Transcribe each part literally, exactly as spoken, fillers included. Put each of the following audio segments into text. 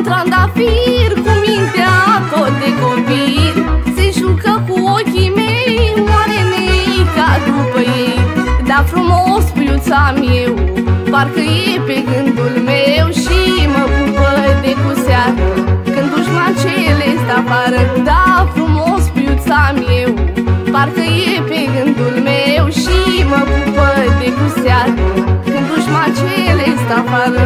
trandafir, cu mintea tot de copil. Se jucă cu ochii mei, oare neica după ei. Dar frumos puiuța meu, parcă e pe gândul meu și mă pupă de cu seară când dușmacele stă afară. Da, frumos puiuța meu, parcă e pe gândul meu și mă pupă de cu seară când dușmacele stă afară.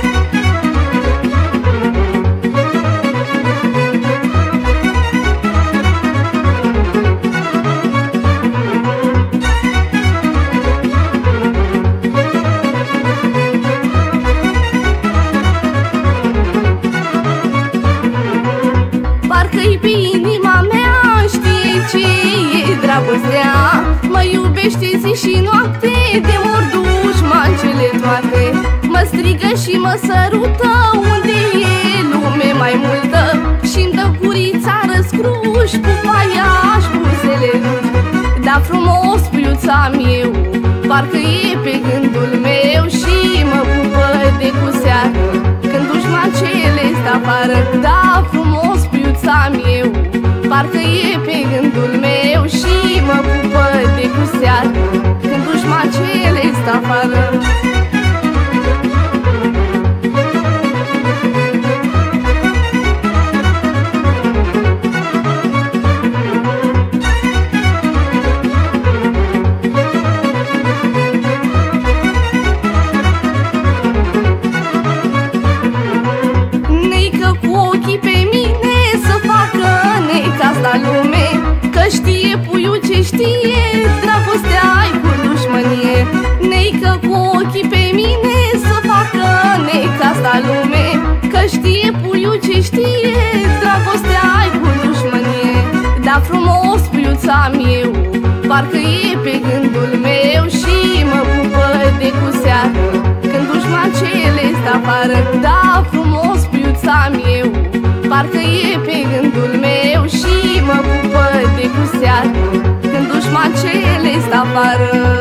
Parcă-i pe inima mea, știe ce e dragostea. Mă iubește zi și noapte, de mor dușmancele toate. Mă strigă și mă sărută, unde e lume mai multă. Și-mi dă gurița răscruș, cu paiaș buzele ruși. Da, frumos puiuța meu, parcă e pe gândul meu și mă pupă de cu seară când dușmancele stă afară. Da, frumos puiuța meu, parcă e pe gândul meu și mă pupă de cu seară când dușmacele stă afară. Lume, că știe puiul ce știe, dragostea-i cu dușmănie. Neică cu ochii pe mine să facă neica asta lume, că știe puiul ce știe, dragostea-i cu dușmănie. Da, frumos puiuța meu, parcă e pe gândul meu și mă pupă de cu seară când dușmacele stă afară. Da, frumos puiuța meu, parcă e pe gândul meu și mă pupă de cu seară când dușmacele stă afară.